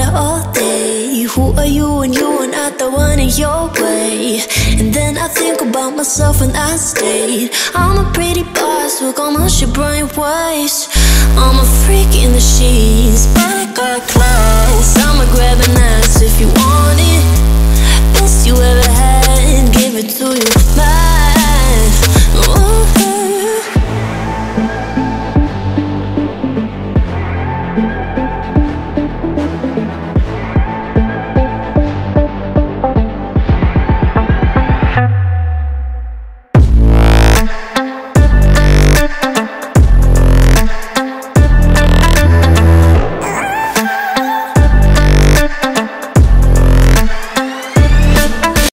all day. Who are you when you are not the one in your way? And then I think about myself when I stayed. I'm a pretty boss with all my shit bright ways. I'm a freak in the sheets, but I got